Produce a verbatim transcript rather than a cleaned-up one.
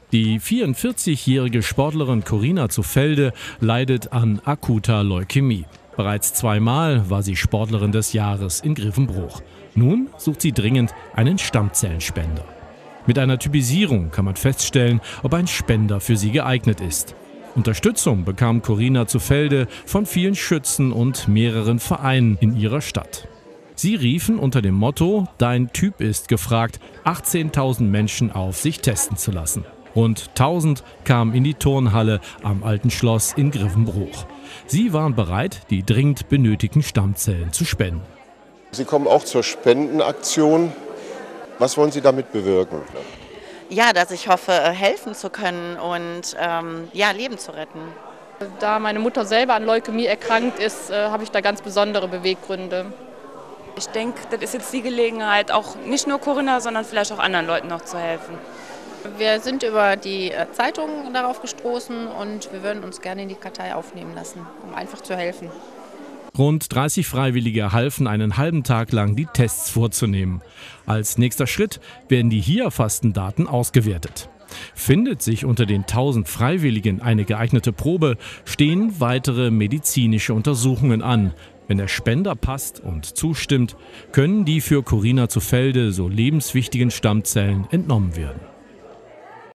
Die vierundvierzigjährige Sportlerin Corinna Zufelde leidet an akuter Leukämie. Bereits zweimal war sie Sportlerin des Jahres in Grevenbroich. Nun sucht sie dringend einen Stammzellenspender. Mit einer Typisierung kann man feststellen, ob ein Spender für sie geeignet ist. Unterstützung bekam Corinna Zufelde von vielen Schützen und mehreren Vereinen in ihrer Stadt. Sie riefen unter dem Motto „Dein Typ ist gefragt" achtzehntausend Menschen auf, sich testen zu lassen. Rund tausend kamen in die Turnhalle am Alten Schloss in Grevenbroich. Sie waren bereit, die dringend benötigten Stammzellen zu spenden. Sie kommen auch zur Spendenaktion. Was wollen Sie damit bewirken? Ja, dass ich hoffe, helfen zu können und ähm, ja, Leben zu retten. Da meine Mutter selber an Leukämie erkrankt ist, äh, habe ich da ganz besondere Beweggründe. Ich denke, das ist jetzt die Gelegenheit, auch nicht nur Corinna, sondern vielleicht auch anderen Leuten noch zu helfen. Wir sind über die Zeitung darauf gestoßen und wir würden uns gerne in die Kartei aufnehmen lassen, um einfach zu helfen. Rund dreißig Freiwillige halfen einen halben Tag lang, die Tests vorzunehmen. Als nächster Schritt werden die hier erfassten Daten ausgewertet. Findet sich unter den tausend Freiwilligen eine geeignete Probe, stehen weitere medizinische Untersuchungen an. Wenn der Spender passt und zustimmt, können die für Corinna Zufelde so lebenswichtigen Stammzellen entnommen werden.